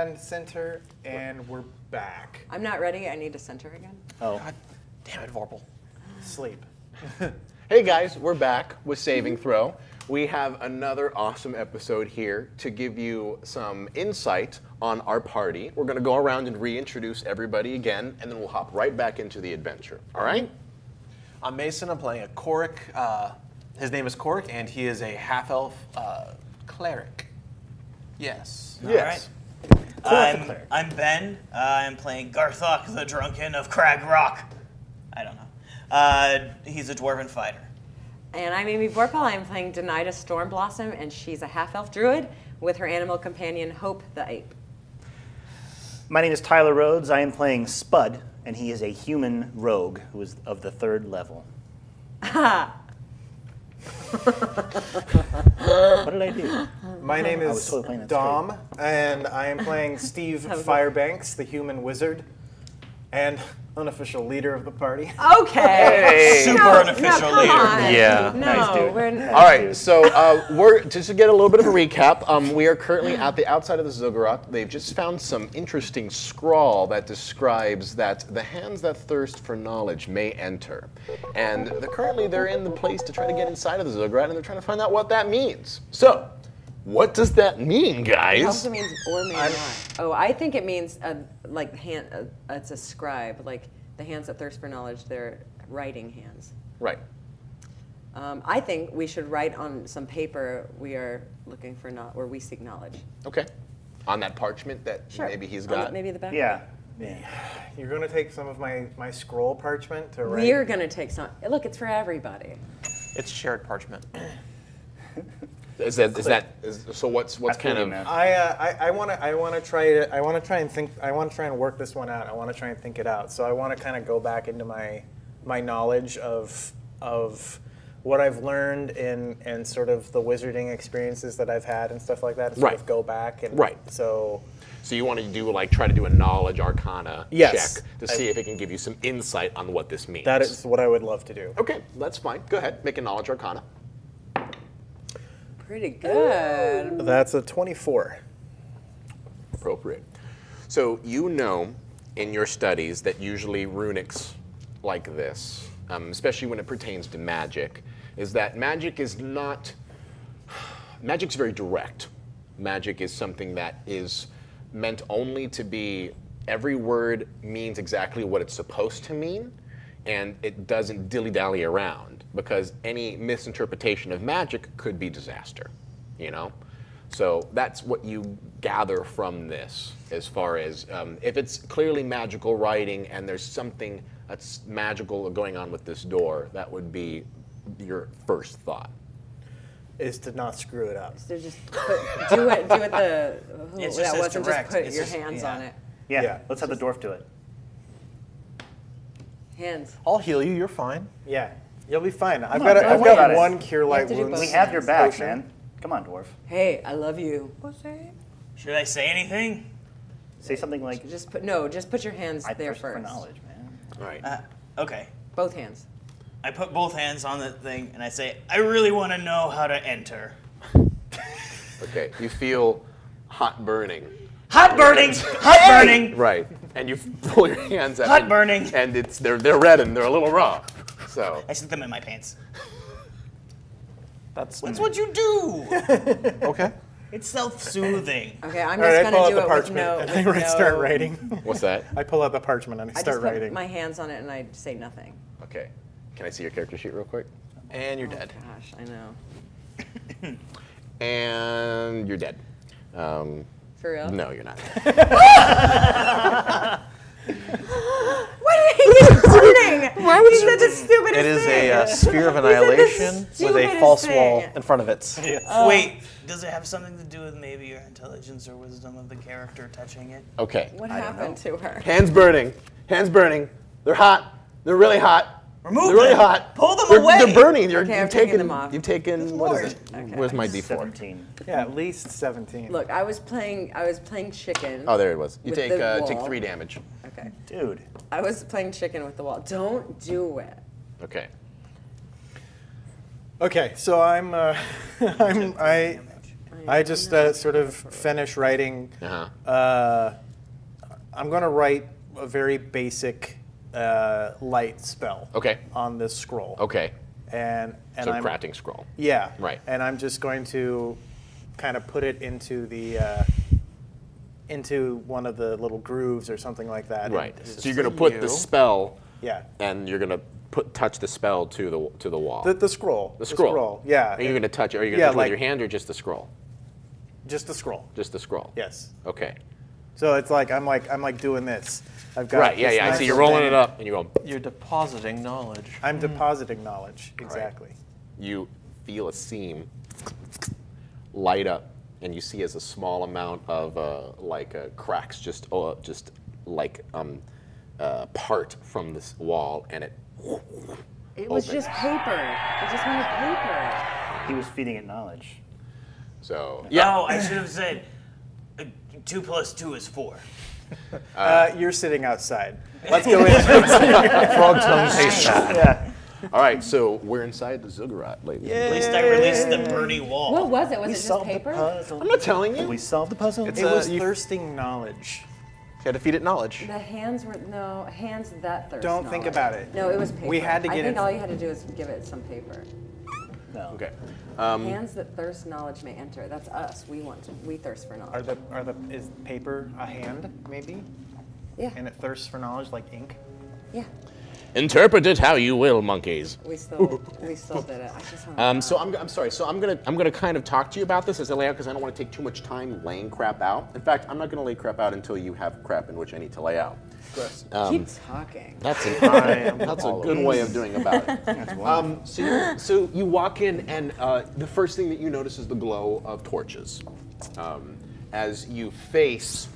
and center, and we're back. I'm not ready. I need to center again. Oh. God damn it, Vorpahl. Sleep. Hey guys, we're back with Saving Throw. We have another awesome episode here to give you some insight on our party. We're going to go around and reintroduce everybody again, and then we'll hop right back into the adventure. All right? I'm Mason. I'm playing a Choric. His name is Choric, and he is a half-elf cleric. Yes. Yes. I'm Ben. I'm playing Garthok, the Drunken of Crag Rock. I don't know. He's a dwarven fighter. And I'm Amy Vorpahl. I'm playing Denida Stormblossom, and she's a half-elf druid with her animal companion, Hope the ape. My name is Tyler Rhoades. I am playing Spud, and he is a human rogue who is of the 3rd level. What did I do? My name I was is totally playing that Dom, and I am playing Steve Firebanks, the human wizard, and unofficial leader of the party. Okay. Super unofficial come leader. on. Yeah. No, Nice, dude. we're All right, so we're just to get a little bit of a recap. We are currently at the outside of the ziggurat. They've just found some interesting scrawl that describes that the hands that thirst for knowledge may enter, and currently they're in the place to try to get inside of the ziggurat, and they're trying to find out what that means. So, what does that mean, It guys? also means or may not. Oh, I think it means it's a scribe, like the hands that thirst for knowledge. They're writing hands. Right. I think we should write on some paper. We are looking for where we seek knowledge. Okay. On that parchment that Sure. maybe he's On got. maybe the back. Yeah. You're going to take some of my scroll parchment to write? We're gonna take some. Look, it's for everybody. It's shared parchment. So what's kind of? I want to try and work this one out. I want to try and think it out. So I want to kind of go back into my knowledge of what I've learned and sort of the wizarding experiences that I've had and stuff like that. And sort of go back and So you want to try to do a knowledge arcana Yes. check to see if it can give you some insight on what this means. that is what I would love to do. Okay, that's fine. Go ahead, make a knowledge arcana. Pretty good. That's a 24. Appropriate. So you know in your studies that usually runics like this, especially when it pertains to magic, is that magic is not, magic's very direct. Magic is something that is meant only to be, every word means exactly what it's supposed to mean, and it doesn't dilly-dally around, because any misinterpretation of magic could be disaster, you know? So that's what you gather from this, as far as if it's clearly magical writing and there's something that's magical going on with this door, that would be your first thought. Is to not screw it up. So just do it the. It's that just as wasn't direct. just put It's your just- hands yeah. on it. Yeah. Let's have the dwarf do it. Hands. I'll heal you. You're fine. Yeah, you'll be fine. I've on, got don't worry about it. one cure light to do wounds. both. We have your back, potion. man. Come on, dwarf. Hey, I love you. Should I say anything? Say something like, Just put your hands I there thirst for first. knowledge, man. All right. Okay. Both hands. I put both hands on the thing and I say, I really want to know how to enter. Okay, you feel hot burning. Hot burning! Hot burning! Right, and you pull your hands out. Hot burning. And they're red and they're a little raw. So I stick them in my pants. That's What you do? okay. It's self-soothing. Okay, I'm All right, just I pull gonna out do the it with parchment no. and with I start no- writing. what's that? I pull out the parchment and I I start just put writing. my hands on it and I say nothing. Okay, can I see your character sheet real quick? And you're dead. Gosh, I know. And you're dead. For real? No, you're not. What did he keep burning? Why would he such a stupid It is thing? a sphere of He said the annihilation with a stupidest false thing. wall in front of it. Wait, does it have something to do with maybe your intelligence or wisdom of the character touching it? Okay. What happened to her? Hands burning. Hands burning. They're hot. They're really hot. Remove They're really them. hot. Pull them They're, away. They're burning. You're, Okay, you've I'm taking taken them off. You've taken what is it? Okay. Where's my D4? 17. Yeah, at least 17. Look, I was playing chicken. Oh, there it was. You With take the take wall. 3 damage. Okay. Dude. I was playing chicken with the wall. Don't do it. Okay. Okay, so I I just sort of finish writing. Uh-huh. I'm going to write a very basic light spell. Okay. On this scroll. Okay. And So I'm crafting scroll. Yeah. Right. And I'm just going to kind of put it into the into one of the little grooves or something like that. Right. And So you're going to put the spell. Yeah. And you're going to touch the spell to the wall. The scroll. The scroll. Yeah. Are you going to touch it? Are you going to touch it with your hand or just the scroll? Just the scroll. Just the scroll. Yes. Okay. So it's like I'm like doing this. I've got Right. Yeah. this Yeah. I nice see you're rolling thing. it up and you're going. You're depositing knowledge. I'm depositing knowledge. Exactly. You feel a seam light up, and you see as a small amount of cracks just part from this wall, and it was just paper. I just wanted paper. He was feeding it knowledge. So Yeah. Oh, I should have said 2 + 2 is 4. You're sitting outside. Let's go in. Frog tongue tastes bad. Yeah. all right, so we're inside the ziggurat, ladies. At least I released the Bernie wall. What was it? Was We it just solved the paper? puzzle. I'm not telling you. We solved the puzzle. It was thirsting knowledge. You had to feed it knowledge. The hands were hands that thirst. Don't think knowledge. about it. No, it was paper. We had to I get think it- all you had to do is give it some paper. No. Okay. Hands that thirst knowledge may enter. That's us. We thirst for knowledge. Is paper a hand maybe? Yeah. And it thirsts for knowledge like ink. Yeah. Interpret it how you will, monkeys. We still did it. I just want So I'm sorry. So I'm gonna kind of talk to you about this as a layout because I don't want to take too much time laying crap out. In fact, I'm not gonna lay crap out until you have crap in which I need to lay out. keep talking. That's a good way of doing about it. So you walk in, and the first thing that you notice is the glow of torches. As you face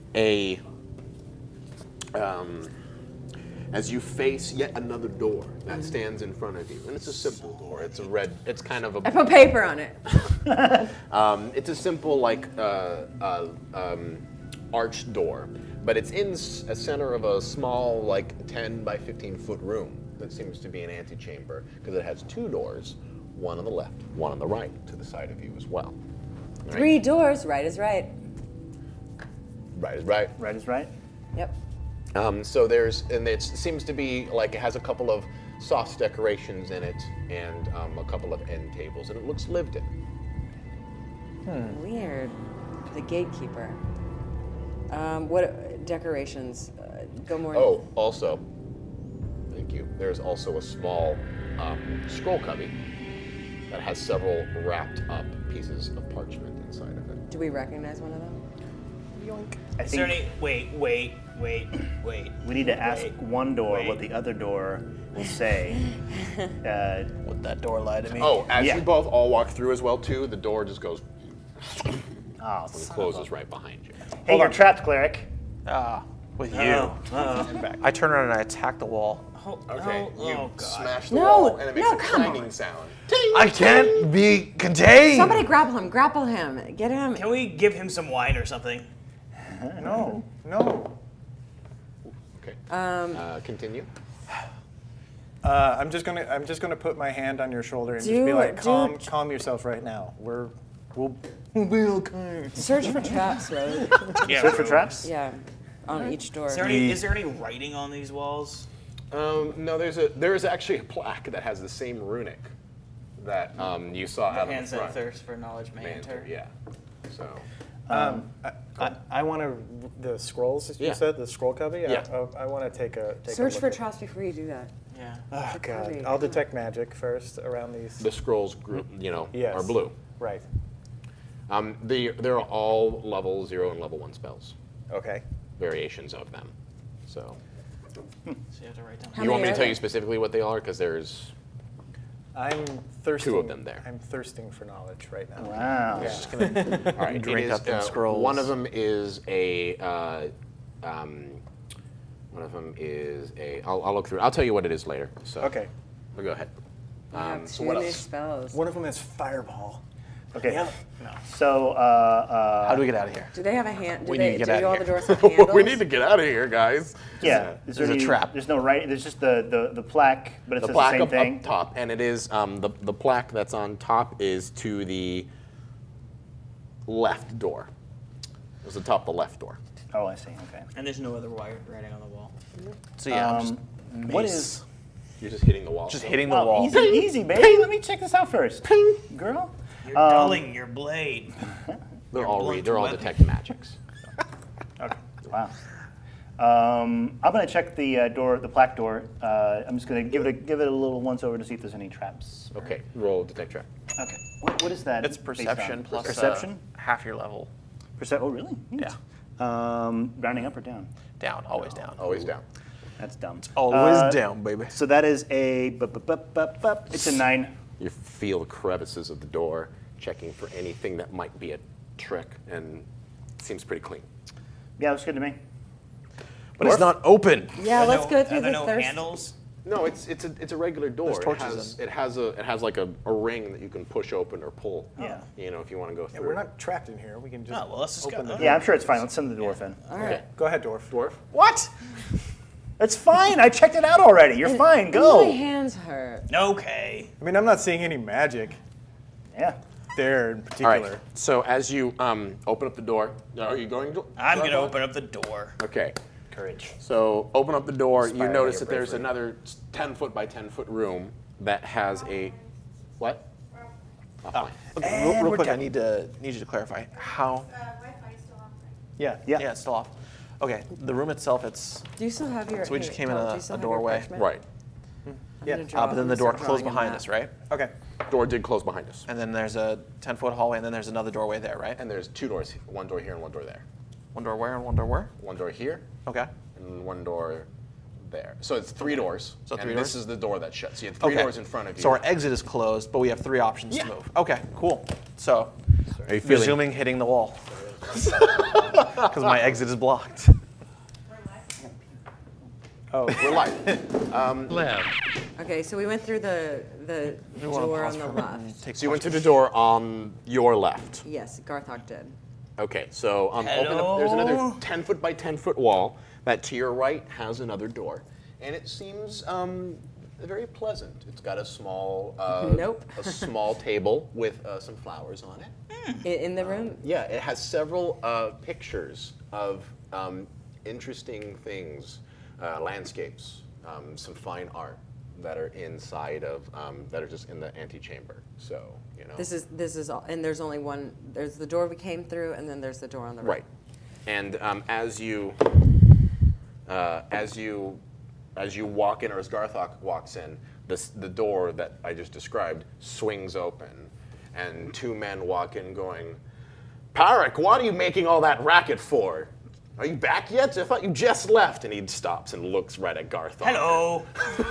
yet another door that stands in front of you, and it's a simple door. It's a red. It's kind of I put paper on it. it's a simple arched door, but it's in a center of a small 10 by 15 foot room that seems to be an antechamber because it has 2 doors, one on the left, one on the right, to the side of you as well. All right? 3 doors. Right is right. Right is right. Right is right. Yep. So it seems to be it has a couple of soft decorations in it and a couple of end tables, and it looks lived in. Weird. The gatekeeper. What decorations? Go more. Oh, also, thank you. There's also a small scroll cubby that has several wrapped up pieces of parchment inside of it. Do we recognize one of them? I Is there think any? Wait. we need to ask one door what the other door will say. Would that door lie to me? Oh, as Yeah. you both all walk through as well too, the door just goes Oh, and closes right behind you. hey, you're trapped, cleric. With you. I turn around and I attack the wall. Okay, you God. smash the No, wall and it makes no, a come clanging on. sound. I can't be contained. Somebody grapple him. Get him. Can we give him some wine or something? No. Okay. Continue. I'm just gonna put my hand on your shoulder and just be like, calm yourself right now. We'll be okay. Search for traps, Rhoades. Yeah. Search for traps? Yeah, on each door. Is there any writing on these walls? No, there is actually a plaque that has the same runic that you saw out in Hands the that front. thirst for knowledge may enter. Yeah. So. I want to the scrolls. You Yeah. said the scroll cubby. Yeah. I want to take a Search look for at- traps before you do that. Yeah. Oh God! cubby. I'll detect magic first around these. The scrolls, Yes. are blue. Right. They're all level 0 and level 1 spells, Okay. variations of them. So, So you have to write down. How you want me many to are tell there? you specifically what they are? Because there's I'm thirsting. 2 of them there. I'm thirsting for knowledge right now. Wow. Yeah. All right, it Drink is, up them scrolls. One of them is I'll look through. I'll tell you what it is later. So. Okay. Well, go ahead. You have So 2 what new else? spells. One of them is fireball. Okay. Yeah. So, How do we get out of here? Do they have a hand? Do We need to get out do all of the here. doors have handles? We need to get out of here, guys. yeah. Is there There's a trap. There's no writing. There's just the plaque, but it The says plaque the same up thing. top, and it is the plaque that's on top is to the left door. It was the top of the left door. Oh, I see. Okay. And there's no other writing on the wall. So yeah, I'm just What mace. is? You're just hitting the wall. Just hitting the Oh, wall. easy, easy, baby. Let me check this out first. Ping, girl. You're dulling your blade. They're all blunt they're all weapon. detect magics. Okay. Wow. I'm gonna check the door, the plaque door. I'm just gonna give it a little once over to see if there's any traps. Okay, roll detect trap. Okay. What is that? It's based perception on? plus perception. half your level. Oh, really? Neat. Rounding up or down? Down, always down. Always down. That's dumb. Always down, baby. So that is a. It's a 9. You feel the crevices of the door, checking for anything that might be a trick, and it seems pretty clean. Yeah, looks good to me. But it's not open. Yeah, let's go through Are there the no thirst. handles? No, it's a regular door. There's torches It has like a ring that you can push open or pull. Yeah. You know, if you want to go Yeah, through. we're not trapped in here. We can just Oh, well, let's just open go. the Yeah, I'm sure it's fine. Let's send the dwarf in. All right. Okay. Go ahead, dwarf. Dwarf. What? It's fine. I checked it out already. You're fine. My Go. hands hurt. Okay. I mean, I'm not seeing any magic Yeah. there in All particular. right. So as you open up the door, are you going to? I'm gonna open up the door. Okay. Courage. So open up the door. You Inspired by notice your that there's bravery. another 10 foot by 10 foot room that has a what? Oh, fine. Okay, real quick, I need you to clarify how. Wi-Fi is still off, right? Yeah. Yeah. Yeah, it's still off. Okay, the room itself, it's Do you still have your? So we just hey, came in Tom, a- do you still a have your doorway. parchment? Right. I'm Yeah. gonna draw- but then I'm the gonna door start closed drawing a behind map. us, right? Okay. Door did close behind us. And then there's a 10-foot hallway, and then there's another doorway there, right? And there's 2 doors. One door here and one door there. One door where and one door where? One door here Okay. and one door there. So it's 3 doors. So and 3 this doors? is the door that shuts. So you have 3 Okay. doors in front of you. So our exit is closed, but we have 3 options Yeah. to move. Okay, cool. So, Are you feeling? resuming hitting the wall. Because my exit is blocked. Oh, We're live. Okay, so we went through the wanna door pause on the for a minute and left. take So you went to the door on your left. Yes, Garthok did. Okay, so open up, there's another Hello? 10 foot by 10 foot wall that to your right has another door. And it seems very pleasant. It's got a small Nope. a small table with some flowers on it. In the room. Yeah, it has several pictures of interesting things, landscapes, some fine art that are inside of that are just in the antechamber. So you know. This is all, and there's only one. There's the door we came through, and then there's the door on the Right, and as you walk in, or as Garthok walks in, the door that I just described swings open, and 2 men walk in going, "Parik, what are you making all that racket for? Are you back yet? I thought you just left." And he stops and looks right at Garthok. Hello.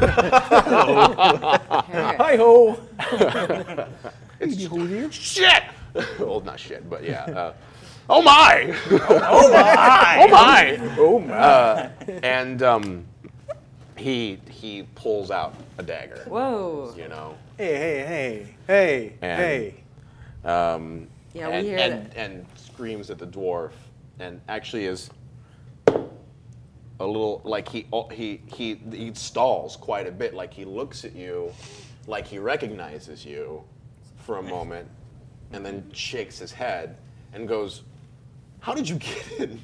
Okay. hi ho. Shit! Well, not shit, but yeah. Oh my! Oh my. Oh my! Oh my. And he pulls out a dagger. Whoa. You know. Hey. And- Yeah, we and, hear and, that. and screams at the dwarf, and actually is a little like he stalls quite a bit, like he looks at you, like he recognizes you for a moment, and then shakes his head and goes, "How did you get in?"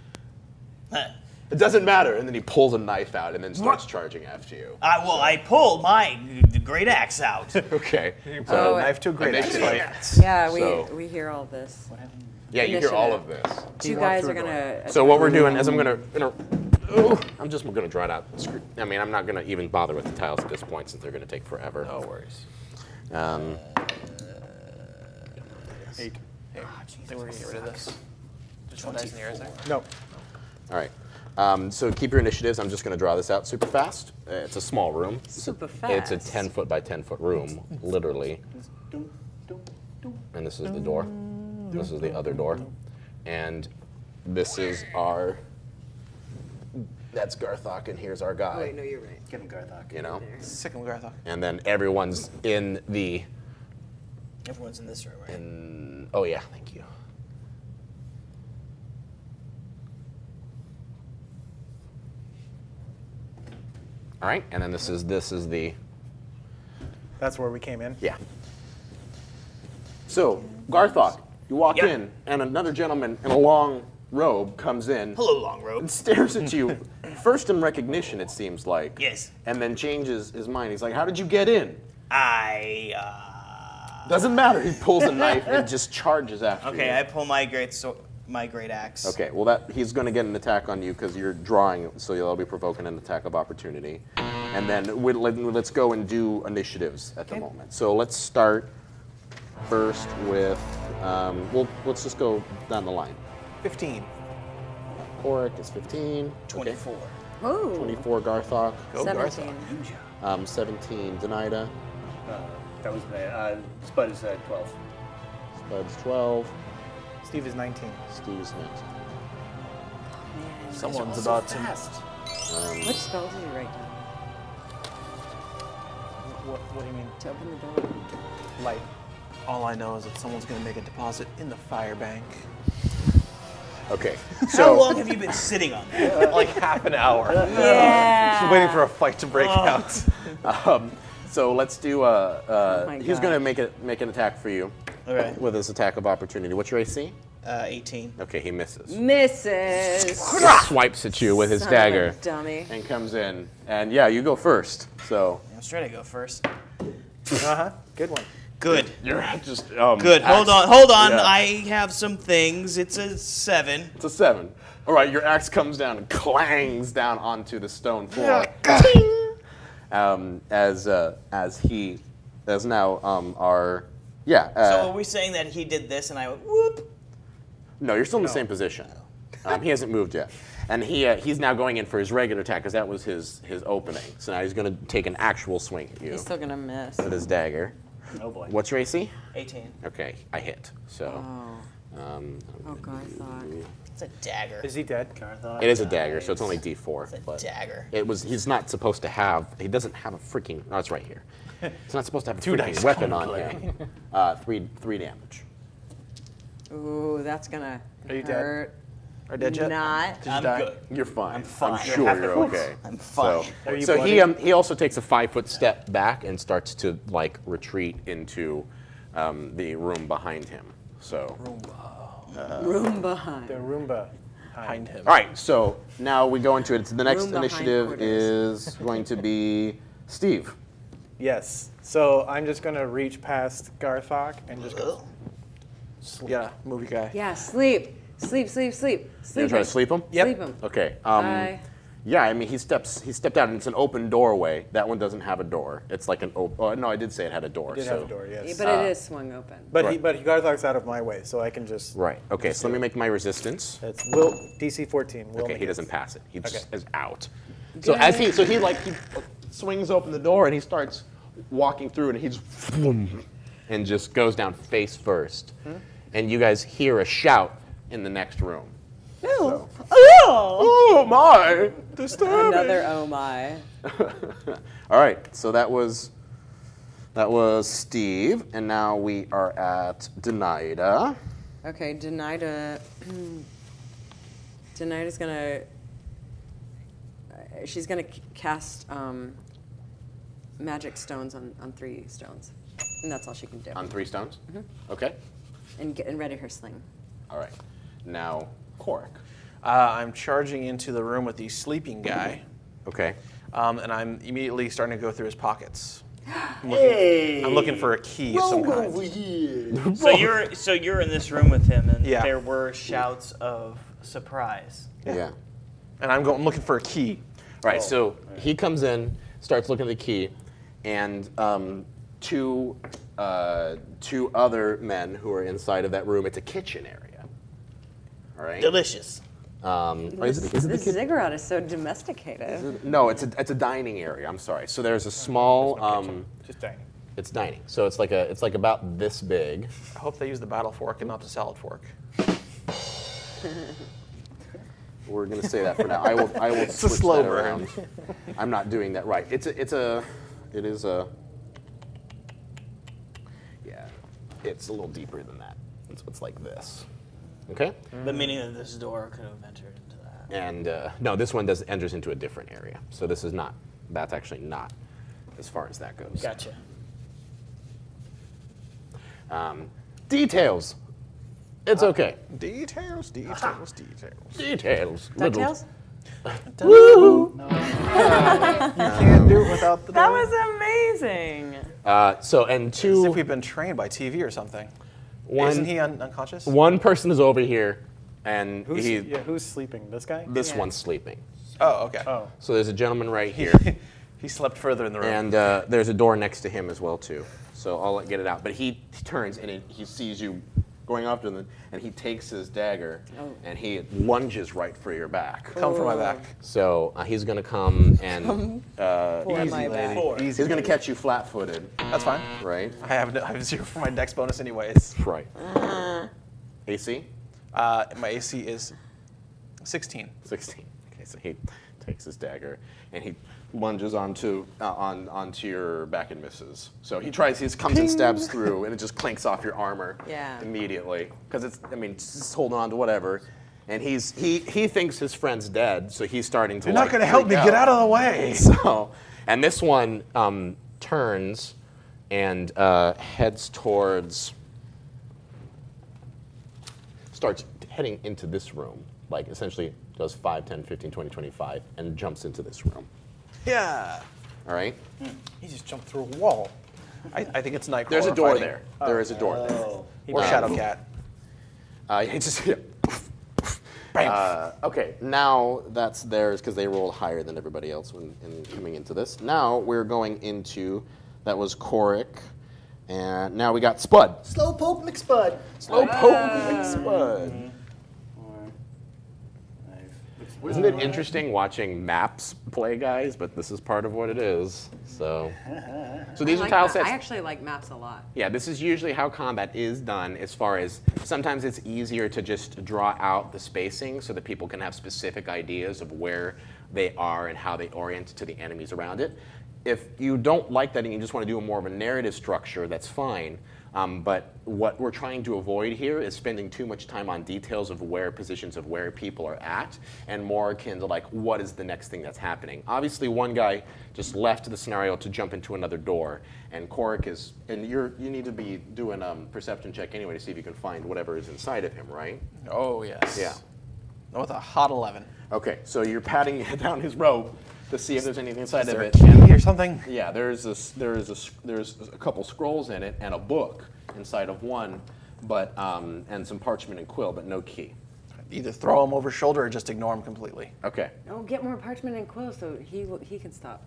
It doesn't matter. And then he pulls a knife out and then starts charging after you. I pulled my great axe out. Okay. Oh, Knife to a great axe initiative. fight. Yeah, So- we hear all this. Yeah, you hear all of this. Two walk guys through are the gonna. So what we're doing is I'm gonna draw it out. I mean, I'm not gonna even bother with the tiles at this point since they're gonna take forever. No worries. Eight. Here, I think we're going to get rid of this. Just one dice in the air, is there? No. All right. So keep your initiatives. I'm just gonna draw this out super fast. It's a small room. Super It's a fast. 10 foot by 10 foot room, literally. And this is the door. This is the other door. And this is our. That's Garthok, and here's our guy. Oh, wait, no, you're right. Give him Garthok. You know. Sick of Garthok. And then everyone's in the. Everyone's in this room, right? Oh yeah, thank you. All right, and then this is the. That's where we came in. Yeah. So, Garthok, You walk Yeah. in, and another gentleman in a long robe comes in. Hello, long robe. And stares at you, first in recognition, it seems like. Yes. And then changes his mind. He's like, how did you get in? Doesn't Doesn't matter. He pulls a knife and just charges after you. Okay, I pull my great axe. Okay, well he's going to get an attack on you because you're drawing, so you'll be provoking an attack of opportunity. And then let's go and do initiatives at the moment. So let's start first with, let's just go down the line. 15. Choric is 15. 24. Ooh. 24 Garthok. Go 17. 17 Denida. That was Spud is 12. Spud's 12. Steve is 19. Steve's 19. Someone's about to. What spell did you write down What do you mean? to open the door? Light. All I know is that someone's going to make a deposit in the Firebank. Okay, How so long have you been sitting on that? Like half an hour. Yeah. Just waiting for a fight to break out. so let's do my he's going to gosh. make an attack for you Okay. with his attack of opportunity. What's your AC? 18. Okay, he misses. Misses. He swipes at you with his Son of a dagger dummy. and comes in. And yeah, you go first. So I was trying to go first. Good one. Good. you're just Good. Hold on. Yeah. I have some things. It's a 7. It's a 7. All right, your axe comes down and clangs down onto the stone floor. As now our So are we saying that he did this and I went whoop? no, you're still in the same position. He hasn't moved yet, and he's now going in for his regular attack because that was his opening. So now he's going to take an actual swing at you He's still gonna miss. with his dagger. Oh boy. What's your AC? 18. Okay, I hit. So Oh Garthok. It's a dagger. Is he dead? Garthok it is a dagger, so it's only D4. It's a but dagger. he's not supposed to have. He doesn't have a freaking. Oh, it's right here. He's not supposed to have a Two freaking dice weapon gonna on him. 3 damage. Ooh, that's gonna Are you dead? hurt. Are dead yet? Not. Did you I'm die? good. You're fine. I'm fine. I'm sure you're okay. I'm fine. Are you So bloody? he also takes a 5-foot step back and starts to retreat into the room behind him. So Room behind. The Roomba. Behind him. all right. So now we go into it. The next Room behind initiative quarters. is going to be Steve. Yes. So I'm just gonna reach past Garthok and just go. Yeah, movie guy. Yeah, sleep. Sleep. You're gonna try to sleep him? Yep. Sleep him. Okay. Bye. Yeah, I mean, he stepped out, and it's an open doorway. That one doesn't have a door. It's like an open. Oh, no, I did say it had a door. Did so. have a door, Yeah, yes. but it is swung open. But Right. Garthok's out of my way, so I can just. Right. Okay. So let me make my resistance. It's Will DC 14. Will Okay. He McGinnis. doesn't pass it. He just Okay. is out. So as he swings open the door and he starts walking through, and he's and just goes down face first, and you guys hear a shout in the next room. Oh. Oh my! Disturbing. Another oh my. All right, so that was Steve, and now we are at Denida. Okay, Denida. Denida's gonna. She's gonna cast magic stones on 3 stones, and that's all she can do. On 3 stones. Okay. And ready her sling. All right. Now, Choric. I'm charging into the room with the sleeping guy, Okay. and I'm immediately starting to go through his pockets. I'm looking for a key of some kind. here. So you're in this room with him, and Yeah. there were shouts of surprise. Yeah. And I'm looking for a key. Right. So he comes in, starts looking at the key, and two other men who are inside of that room. It's a kitchen area. All right. Delicious. This ziggurat is so domesticated. No, it's a dining area. I'm sorry. So there's a small. Just dining. It's dining. So it's like about this big. I hope they use the battle fork and not the salad fork. We're gonna say that for now. I will It's a switch slow that burn. around. I'm not doing that right. It is a. Yeah, it's a little deeper than that. It's like this. Okay. But meaning that this door could have entered into that. And no, this one enters into a different area. So this is not. That's actually not as far as that goes. Gotcha. Details. It's okay. Details, details, details. Details. DuckTales? Woo! You can't do it without the. That was amazing. So and As if two. we've been trained by TV or something. One- Isn't he unconscious? One person is over here, and Who's sleeping? This guy? this Yeah. one's sleeping. Oh, okay. Oh. So there's a gentleman right here, He slept further in the room. and there's a door next to him as well too. So I'll get it out. But he turns and he sees you going after them, and he takes his dagger and he lunges right for your back. Come for my back. So he's gonna come and For my back. he's gonna catch you flat-footed, That's fine. right? I have 0 for my dex bonus anyways. Right. AC My AC is 16. 16. Okay, so he takes his dagger and he lunges onto your back and misses. So he comes and stabs through, and it just clanks off your armor immediately. Because just holding on to whatever. And he thinks his friend's dead, so he's starting to. You're not going to help me. Get out of the way. So, and this one turns and heads towards. Starts heading into this room, like essentially does 5, 10, 15, 20, 25, and jumps into this room. Yeah. All right? He just jumped through a wall. I think it's Nightcrawler. There's a door fighting. there. There is a door there. Or Shadowcat. He just. Okay, now that's theirs because they rolled higher than everybody else in coming into this. Now we're going into, that was Choric, and now we got Spud. Slowpoke McSpud. Slowpoke Spud. Isn't it interesting watching maps play, guys? But this is part of what it is. So these I are like tile that. sets. I actually like maps a lot. Yeah, this is usually how combat is done, as far as sometimes it's easier to just draw out the spacing so that people can have specific ideas of where they are and how they orient to the enemies around it. If you don't like that and you just want to do a more of a narrative structure, that's fine. But what we're trying to avoid here is spending too much time on details of positions of where people are at, and more akin to like, what is the next thing that's happening. Obviously, one guy just left the scenario to jump into another door, and Choric is, and you need to be doing a perception check anyway to see if you can find whatever is inside of him, right? Oh, yes. Yeah. With a hot 11. Okay, so you're patting down his robe to see if there's anything inside Is of there a it. key or something? Yeah, there's a couple scrolls in it and a book inside of one, but and some parchment and quill, but no key. Either throw him over shoulder or just ignore him completely. Okay. Oh, get more parchment and quill so he can stop.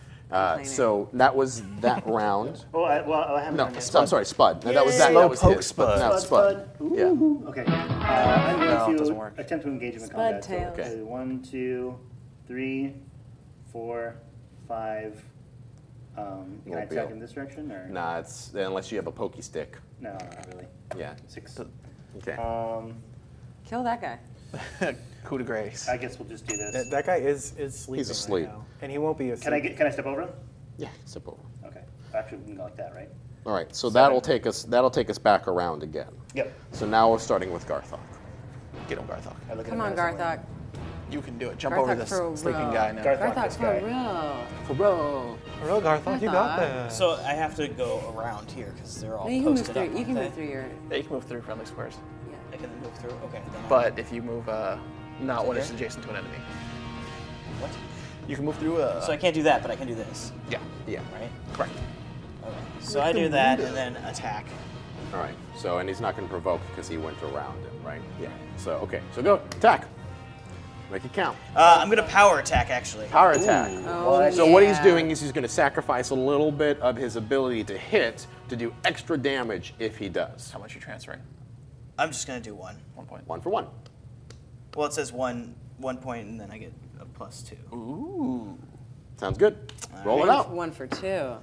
So that was that round. Oh, I haven't. No, done yet. I'm sorry, Spud. No, that was that. Slow That was poke his. Spud. No, Spud. Yeah. Okay. I'm No, it going doesn't to work. attempt to engage him in Spud combat. tails. Okay. 1, 2, 3, 4, 5. Can I won't be attack able- in this direction or? Nah, it's unless you have a pokey stick. No, not really. Yeah. 6. Okay. Kill that guy. Coup de grace. I guess we'll just do this. That guy is sleeping. He's asleep. Right now, and he won't be asleep. Can I step over him? Yeah. Step over. Okay. Actually, we can go like that, right? All right. So that'll take us back around again. Yep. So now we're starting with Garthok. Get him, Garthok. I look at Come him on, as Garthok. You can do it. Jump over Garthok this for sleeping real. guy now. Garthok, Garthok this for guy. real. For bro. For real, Garthok, you got Garthok. this. So I have to go around here because they're all No, you can move posted through. up. You can aren't move they? through your. Yeah, you can move through friendly squares. I can move through. Okay. Then But if you move not when it's adjacent to an enemy. what? You can move through So I can't do that, but I can do this, yeah. Yeah. right? Correct. Okay. So I do that and then attack. All right. So, and he's not going to provoke because he went around him, right? Yeah. So, okay. So go attack. Make it count. I'm gonna power attack actually. Power attack. Oh, So what he's yeah. doing is he's going to sacrifice a little bit of his ability to hit to do extra damage if he does. How much are you transferring? I'm just gonna do 1. 1 point. 1 for 1. Well, it says 1 point, and then I get a +2. Ooh. Sounds good. Roll it out. 1 for 2.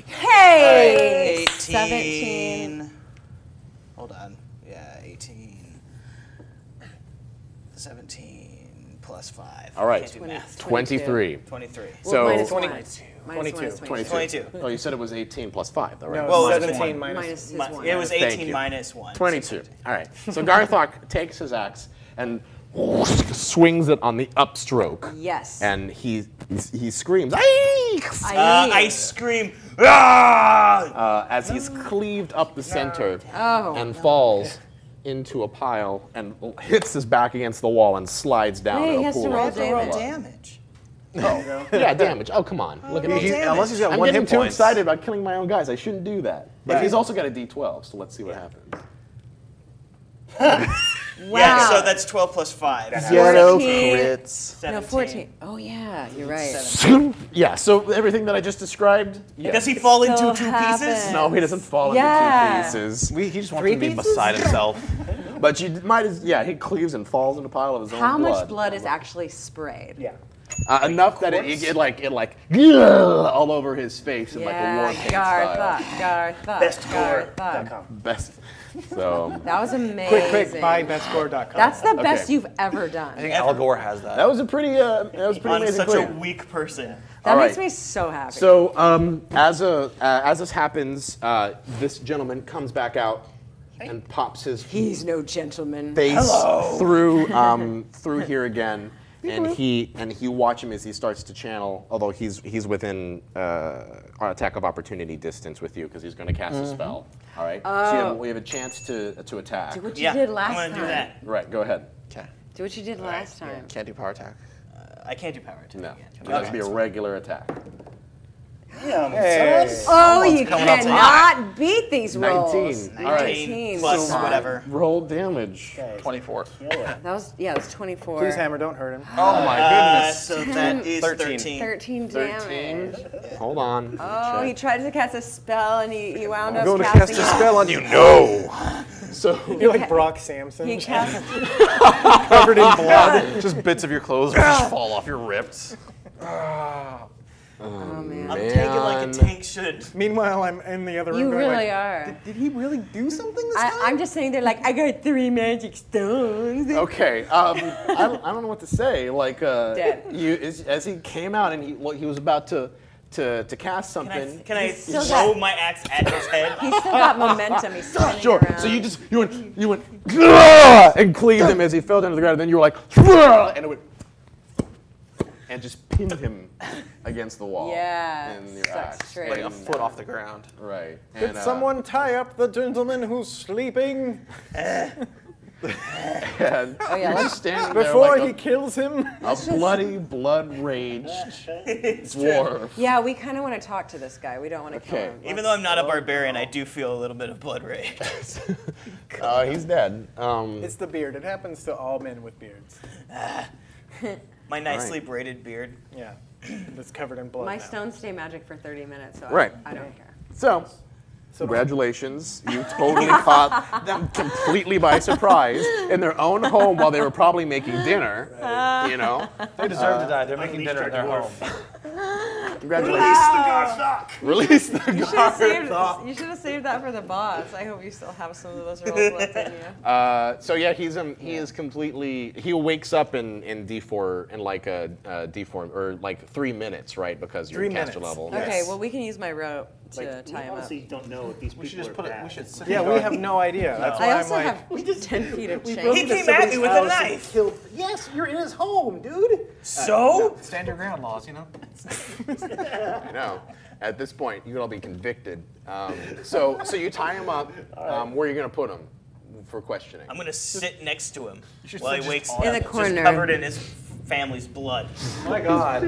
Hey! 18. 17. Hold on. Yeah, 18. 17 plus 5. All right. I can't do math. 23. 23. So minus 20 one. Minus 22. 22. Oh, you said it was 18 plus 5, though, right? No, Well, 17 one. minus. Minus his 1. It was Thank 18 you. minus 1. 22. All right. So Garthok takes his axe and swings it on the upstroke. Yes. And he screams, "Aye!" I scream, "Ah!" As he's cleaved up the center Oh, and no. falls into a pile and hits his back against the wall and slides down Hey, in he a has to pool roll of damage. blood. Damage. Yeah, damage. Oh, come on. Look at me. Unless he's got I'm one getting hit too points. excited about killing my own guys. I shouldn't do that. But he's also got a D12, so let's see what happens. Yeah, so that's 12 plus 5. Ghetto 14. crits. No, 14. Oh, yeah, you're right. Yeah, so everything that I just described. Yeah. Does he fall into Still 2 happens. pieces? No, he doesn't fall Yeah. into 2 pieces. He just wants to be beside himself. But you might as he cleaves and falls in a pile of his own How blood. much blood is actually sprayed? Yeah. Enough that it all over his face in like a war paint style. Garthok. Bestscore.com. Best. So That was amazing. Quick, buy bestscore.com. That's the best Okay. you've ever I done. think Al Gore has that. that was a pretty I'm amazing such claim. a weak person. That All makes right. me so happy. So as this happens, this gentleman comes back out and pops his He's no gentleman. face through here again, and you watch him as he starts to channel. Although he's within attack of opportunity distance with you because he's going to cast a spell. All right. So we have a chance to attack. Do what you Yeah, did last I'm going time. to do that. Right. Go ahead. Okay. Do what you did last time. Can't do power attack. I can't do power attack No. again. It has to be a regular attack. Damn, Oh, you coming up cannot beat these rolls. 19. All right. 19 plus whatever. Roll damage. 24. That was 24. Please, Hammer, don't hurt him. Oh my goodness. So that is 13. 13 damage. Hold on. Oh, he tried to cast a spell and he wound up I'm going to casting cast a spell on you. No. So You're like Brock Samson, He cast. covered in blood. Just bits of your clothes just fall off. You're ripped. Oh man. I'm taking like a tank should. Meanwhile, I'm in the other room You going really like, are. did he really do something this time? I'm just sitting there like, I got 3 magic stones. okay, I don't know what to say. Like, Dead. as he came out and he was about to cast something. Can I still throw got- my axe at his head? He's still got momentum. He's spinning Sure. around. So you went "Gah!" and cleaved him as he fell down to the ground, and then you were like "Gah!" and it went and just pinned him against the wall. Yeah, in your stuck axe. straight. Like a foot off the ground. Right. Did someone tie up the gentleman who's sleeping And yeah, you're let's- just standing there before like he kills him? a bloody, blood-raged dwarf. Yeah, we kind of want to talk to this guy. We don't want to kill Okay. him. Even though I'm not a barbarian, I do feel a little bit of blood rage. He's dead. It's the beard. It happens to all men with beards. My nicely braided beard. Yeah. It's covered in blood My now. stones stay magic for 30 minutes, so Right. I don't care. So, congratulations. You totally caught them completely by surprise in their own home while they were probably making dinner. You know? They deserve to die. They're making dinner at their home. Congratulations. Release the You should have Garthok. saved that for the boss. I hope you still have some of those rolls left in you. So yeah, he is completely. He wakes up in D4 in like a D4 or like 3 minutes, right? Because you're 3 caster minutes. level. Okay, well, we can use my rope to Like, we tie him up. honestly don't know if these people We should just are put it. bad. We should sit Yeah, we have no idea. That's why I I'm also like, have 10 feet of He chain. came at me with a knife. Yes, you're in his home, dude. So? stand your ground laws, you know. I know. At this point, you could all be convicted. So you tie him up. Where are you gonna put him for questioning? I'm gonna sit next to him should while he just wakes on up, In the just corner. covered in his family's blood. Oh my God.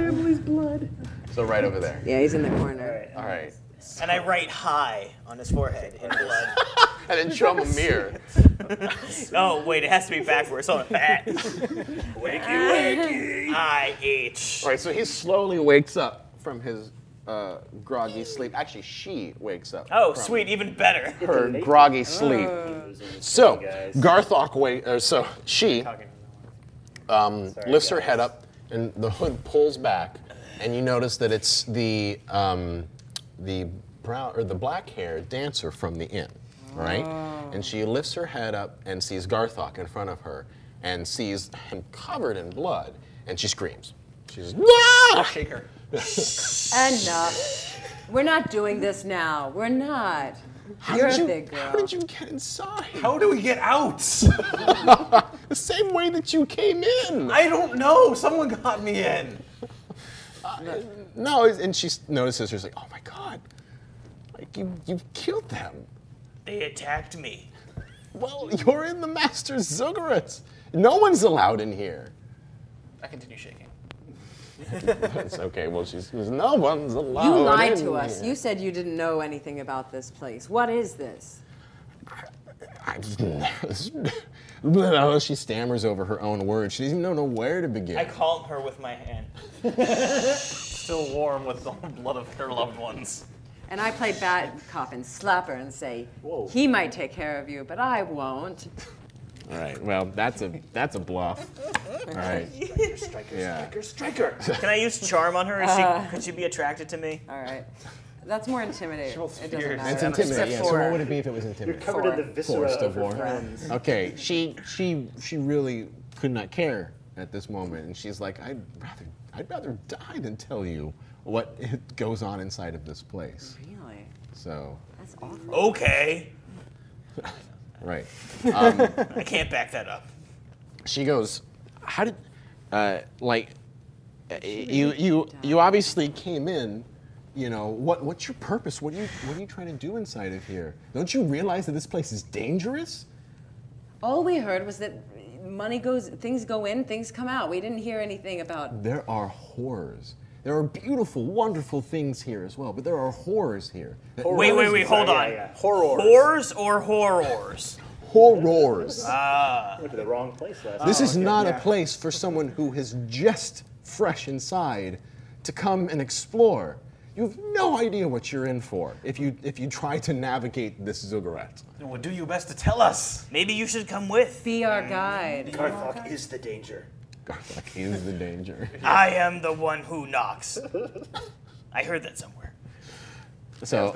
So right over there. Yeah, he's in the corner. All right. And I write hi on his forehead in blood. And then show him a mirror. Oh, wait, it has to be backwards. Hold on. Wakey, wakey. I-H. All right. So he slowly wakes up from his groggy sleep. Actually, she wakes up. Oh, from sweet, even better. her groggy sleep. So Garthok so she lifts her head up, and the hood pulls back, and you notice that it's the brown or the black-haired dancer from the inn, right? And she lifts her head up and sees Garthok in front of her, and sees him covered in blood, and she screams. She says, "Ah!" Shake her. Enough. We're not doing this now. We're not. How You're did a you- big girl. How did you get inside? How do we get out? The same way that you came in. I don't know. Someone got me in. No, and she notices, she's like, oh my God, like you killed them. They attacked me. Well, you're in the Master's Zuggurat. No one's allowed in here. I continue shaking. It's okay. Well, she says, no one's allowed You lied in to us. here. You said you didn't know anything about this place. What is this? She stammers over her own words. She doesn't even know where to begin. I calm her with my hand. Still warm with the blood of her loved ones. And I play bad cop and slap her and say, Whoa. he might take care of you, but I won't. All right. Well, that's a bluff. All right. Striker. Can I use charm on her? Could she be attracted to me? All right. That's more intimidating. Shows It doesn't fears. matter. It's intimidating. Yeah. So Four. what would it be if it was You're intimidating? covered in the viscera Forced of her war. friends. Okay. She really could not care at this moment, and she's like, I'd rather die than tell you what goes on inside of this place. Really? So, That's awful. Okay. right. I can't back that up. She goes, how did, you obviously came in, you know, what's your purpose? What are you trying to do inside of here? Don't you realize that this place is dangerous? All we heard was that things go in, things come out. We didn't hear anything about. There are horrors. There are beautiful, wonderful things here as well, but there are horrors here. Wait, hold on. Yeah. Horrors. Whores or horrors? Horrors. Went to the wrong place last This time. is not a place for someone who is just fresh inside to come and explore. You have no idea what you're in for if you try to navigate this ziggurat. Well, do your best to tell us. Maybe you should come with. Be our guide. Garthok is the danger. Garthok is the danger. I am the one who knocks. I heard that somewhere. So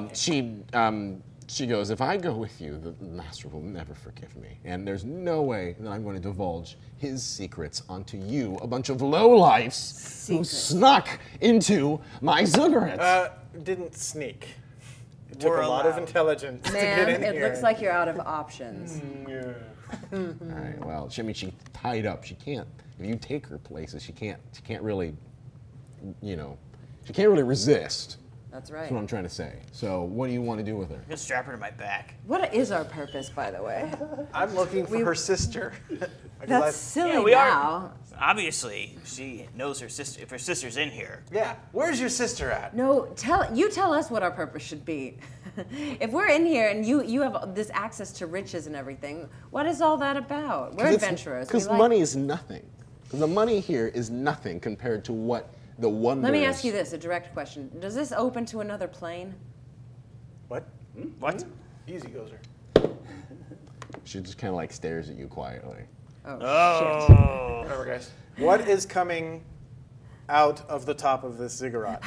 she goes, if I go with you, the master will never forgive me. And there's no way that I'm going to divulge his secrets onto you, a bunch of lowlifes who snuck into my ziggurat. Didn't sneak. It took We're a lot of allowed. intelligence to Ma'am, get in it here. looks like you're out of options. All right, well, she tied up. She can't, if you take her places, she can't really, you know, she can't really resist. That's right. That's what I'm trying to say. So what do you want to do with her? Just strap her to my back. What is our purpose, by the way? I'm looking for her sister. That's silly Yeah, we now. Obviously, she knows her sister. If her sister's in here, Yeah. Where's your sister at? No, tell us what our purpose should be. If we're in here and you have this access to riches and everything, what is all that about? We're adventurers. Because money is nothing. The money here is nothing compared to what the wonders. Let me ask you this, a direct question. Does this open to another plane? What? what? Easy gozer. She just kind of like stares at you quietly. Oh. Whatever, guys. What is coming out of the top of this ziggurat?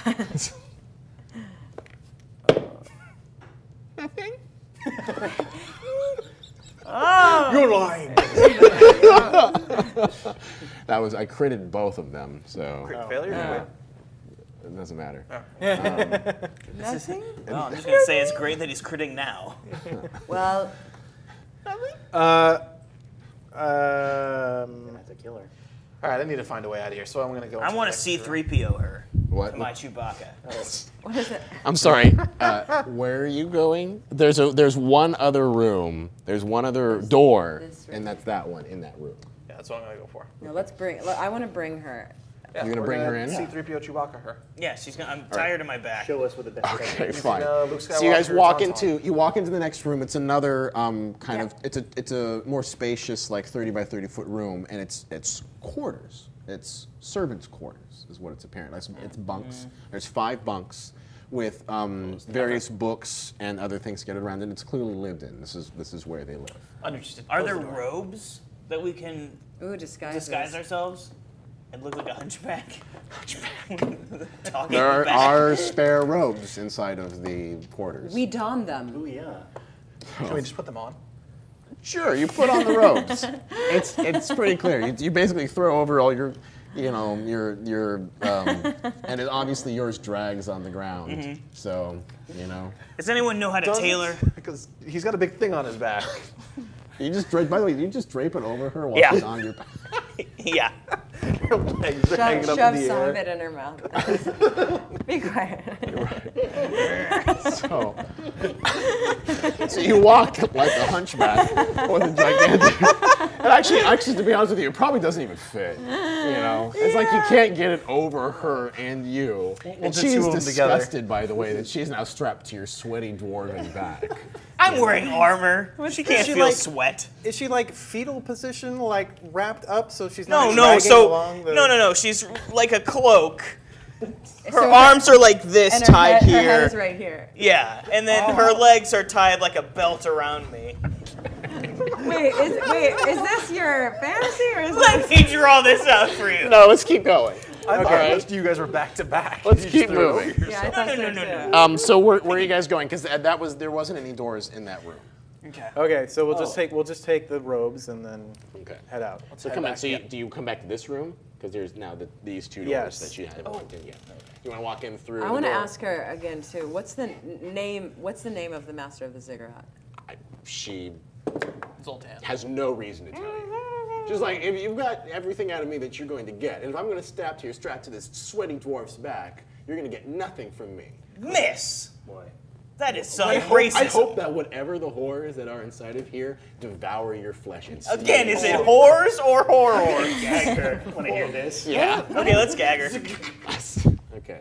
Nothing. You're lying. I critted both of them, so Crit failure? it doesn't matter. Nothing? No, I'm just gonna say it's great that he's critting now. Well, Um, Have to kill her. All right, I need to find a way out of here, so I'm going to go. I want to C-3PO her. What? To my Chewbacca. what is it? I'm sorry. Where are you going? There's one other room. There's one other door, this room. and that's that one in that room. Yeah, that's what I'm going to go for. No, I want to bring her. Yeah, You're gonna we're bring her in? C-3PO Chewbacca her. Yeah, I'm tired of my back. Show us what the best Okay, fine. Luke So you guys Skywalker, walk Tauntaun. you walk into the next room. It's another kind of it's a more spacious, like 30 by 30 foot room, and it's quarters. It's servants' quarters, is what it's apparent. It's bunks. There's 5 bunks with various books and other things scattered around, and it's clearly lived in. This is where they live. Understood. Are Close there the door. robes that we can Ooh, disguise ourselves and look like a hunchback? Talking There back. are spare robes inside of the quarters. We don them. Oh yeah. Can we just put them on? Sure, you put on the robes. It's pretty clear. You basically throw over all your, and it, obviously yours drags on the ground. So, Does anyone know how to tailor? Because he's got a big thing on his back. you just drape. By the way, you just drape it over her while Yeah. she's on your back. Yeah. Her legs are hanging Shove up in the some air. of it in her mouth. Be quiet. So you walk like a hunchback with a gigantic. And actually, to be honest with you, it probably doesn't even fit. You know, it's like you can't get it over her and you. And just she's two of them together. disgusted by the way that she's now strapped to your sweaty dwarven back. I'm wearing armor. She can't she feel like- sweat. Is she like fetal position, like wrapped up, so she's No, not no. dragging So along the... no. She's like a cloak. Her So arms are like this, and tied her here. head is right here. Yeah, and then her legs are tied like a belt around me. Wait, is this your fantasy or is Let this? me draw this out for you. No, let's keep going. I thought right. you guys were back to back. Let's You just keep threw it moving. over yourself. Yeah, I thought so No. too. So where are you guys going? Because there wasn't any doors in that room. Okay. Okay, so we'll just take the robes and then Okay. head out. So come on. So do you come back to this room? Because there's now these two doors Yes. that you had walked in. Yeah. You want to walk in through? I the want to door? ask her again too. What's the name? What's the name of the master of the ziggurat? She Zoltan. has no reason to tell you. Just like, if you've got everything out of me that you're going to get, and if I'm going to strapped to this sweaty dwarf's back, you're going to get nothing from me. Miss. Boy. That is some I racism. hope that whatever the horrors that are inside of here devour your flesh and steal Again, is it your- whores or horror? Gag her. Want to hear this? Yeah. Okay, let's gag her. Okay.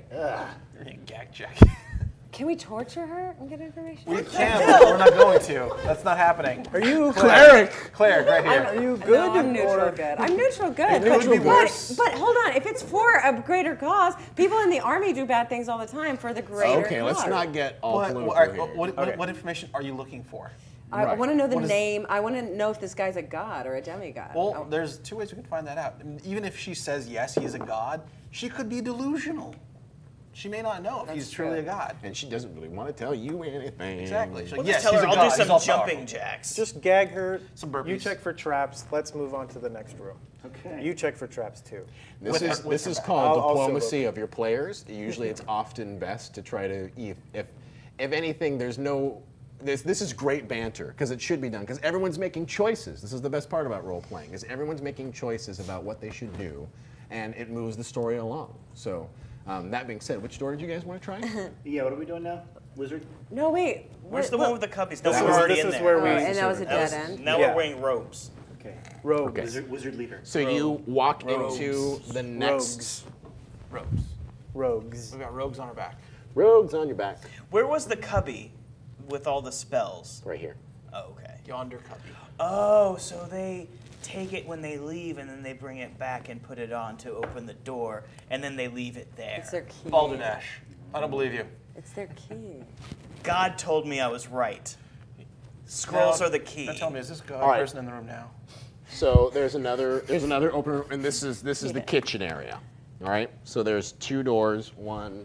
Gag check. Can we torture her and get information? We can, but we're not going to. That's not happening. Are you Cleric! Cleric, right here. Are you good? No, I'm neutral or- good. I'm neutral good. It would be worse. But hold on, if it's for a greater cause, people in the army do bad things all the time for the greater Okay, cause. let's not get all What, political all right, here. what information are you looking for? I Right. want to know the What is- name. I want to know if this guy's a god or a demigod. Well, there's two ways we can find that out. Even if she says yes, he is a god, she could be delusional. She may not know if he's truly a god. And she doesn't really want to tell you anything. Exactly. She's like, We'll yes, just tell he's her a I'll god. do He's some all jumping powerful. jacks. Just gag her. Some burpees. You check for traps. Let's move on to the next room. Okay. You check for traps too. This with is her back. called I'll also diplomacy of your players. Usually, it's often best to try to, if anything, there's no. This is great banter because it should be done because everyone's making choices. This is the best part about role playing is everyone's making choices about what they should do, and it moves the story along. So, that being said, which door did you guys want to try? Yeah, what are we doing now? Wizard? no, wait. Where's the one with the cubbies? No, This we're is- already this in is there. where Oh, we- and that was a dead end. Now Yeah. we're wearing robes. Okay. Robes. Wizard leader. So you walk Rogues. into the next Rogues. Rogues. We've got rogues on our back. rogues on your back, Where was the cubby with all the spells? right here. Oh, okay. Yonder cubby. Oh, so they take it when they leave and then they bring it back and put it on to open the door and then they leave it there. It's their key. Balderdash. I don't believe you. It's their key. God told me I was right. Scrolls Now- are the key. Now tell me, is this god All right. person in the room now? So there's another open room, and this is the kitchen area. All right. So there's two doors. One.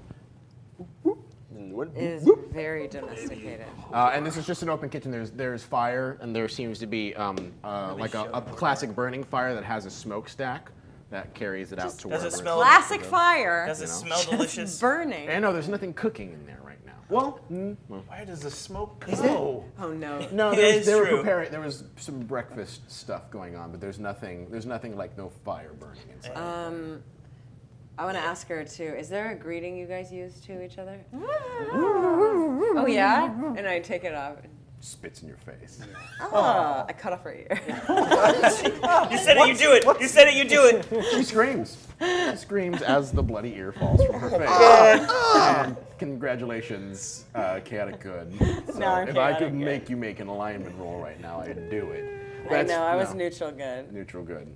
And one. It is very domesticated. And this is just an open kitchen. There's fire, and there seems to be like a classic burning fire that has a smokestack that carries it out to Does it wherever. smell? Classic fire. Does it smell delicious? Burning. And no, there's nothing cooking in there right now. Well, where does the smoke go? Oh no. No, It they is were true. preparing. There was some breakfast stuff going on, but there's nothing like no fire burning inside. I want to ask her too. Is there a greeting you guys use to each other? Oh yeah. And I take it off. Spits in your face. Oh, I cut off her ear. You said it, you do it. You said it, you do it. She screams. She screams as the bloody ear falls from her face. And congratulations, chaotic good. So No, I'm if I chaotic could good. make you make an alignment roll right now, I'd do it. I know. I was no, neutral good. neutral good.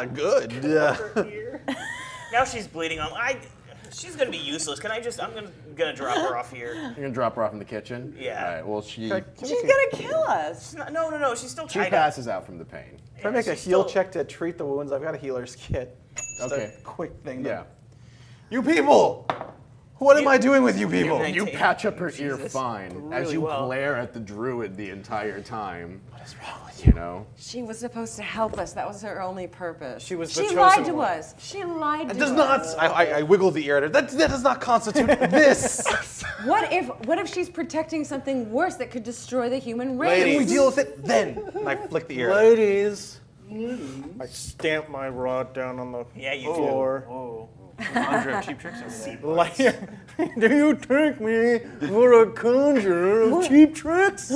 Good. Now she's bleeding on. She's gonna be useless. I'm gonna drop her off here. You're gonna drop her off in the kitchen. Yeah. All right. Well, she She's gonna kill us. No. She's still she tied up. passes out from the pain. If I make a she's heal still- check to treat the wounds, I've got a healer's kit. Just Okay. a quick thing. Yeah. You people! What am I doing with you people? Yeah, You 19. patch up her ear Jesus. fine as Really you well. glare at the druid the entire time. What is wrong with you? You know. She was supposed to help us. That was her only purpose. She was the She chosen lied to one. us. She lied to It does us. not. I wiggle the ear at her. That does not constitute this. What if she's protecting something worse that could destroy the human race? If we deal with it, then. And I flick the ear. Ladies. I stamp my rod down on the Yeah, you do. floor. Oh. Conjure of cheap tricks over there. Like, do you take me for a conjurer of cheap tricks?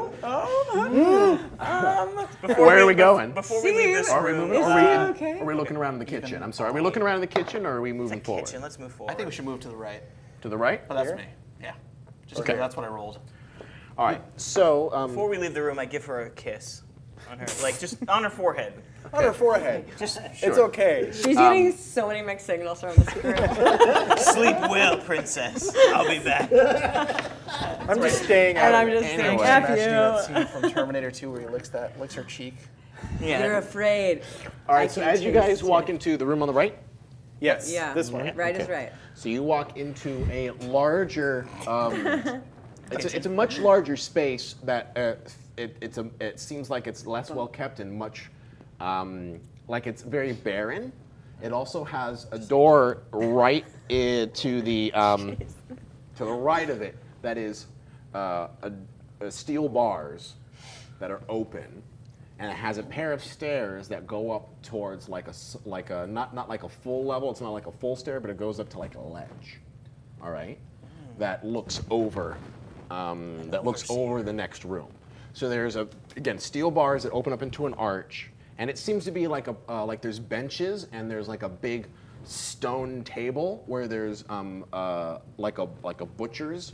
Where are we going? Before we leave this room, Okay. Are we looking around the kitchen? I'm sorry. Are we looking around the kitchen, or are we moving forward? kitchen. Let's move forward. I think we should move to the right. To the right? But that's me. Yeah. Just Okay. because that's what I rolled. All right. So, Before we leave the room, I give her a kiss on her, like just on her forehead. On her forehead. Just It's okay. She's getting so many mixed signals from the script. sleep well, princess. I'll be back. I'm just staying out And of I'm it. just saying, Anyway, F imagining that you. scene from Terminator 2 where he licks her cheek. Yeah. You're afraid. all right. So as you guys walk into the room on the right, Yes, Yeah. this one. Right is right. so you walk into a larger. It's a much larger space that it seems like it's less well kept and much like it's very barren. It also has a door right to the right of it that is steel bars that are open, and it has a pair of stairs that go up towards like a not like a full level. It's not like a full stair, but it goes up to like a ledge. All right, that looks over the next room. So there's again steel bars that open up into an arch, and it seems to be like like there's benches and there's like a big stone table where there's like a butcher's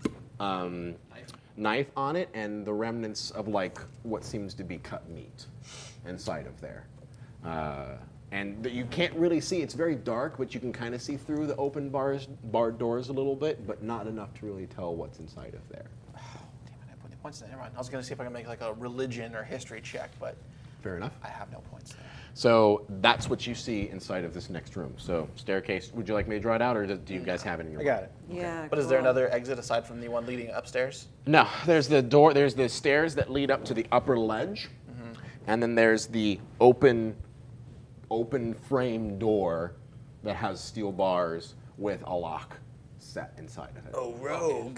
knife on it, and the remnants of like what seems to be cut meat inside of there. And you can't really see. It's very dark, but you can kind of see through the open barred doors a little bit, but not enough to really tell what's inside of there. Damn it, I put any points there. Never mind. I was going to see if I can make like a religion or history check, but Fair enough. I have no points there. So that's what you see inside of this next room. So staircase, would you like me to draw it out, or do you guys have it in your I got it. Yeah. But is there cool. another exit aside from the one leading upstairs? No, there's the door. There's the stairs that lead up to the upper ledge, and then there's the open frame door that has steel bars with a lock set inside of it. Oh, rogue.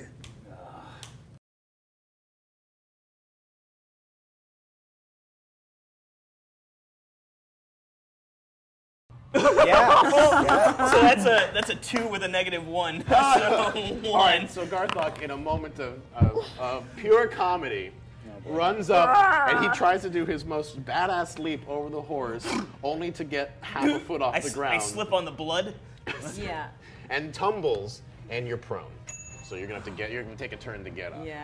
Yeah. So that's a 2 with a -1. So 1. All right, so Garthok, in a moment of pure comedy, runs up and he tries to do his most badass leap over the horse, only to get half a foot off the I ground, slip on the blood. Yeah. and tumbles, and you're prone. So you're gonna have to take a turn to get up. Yeah.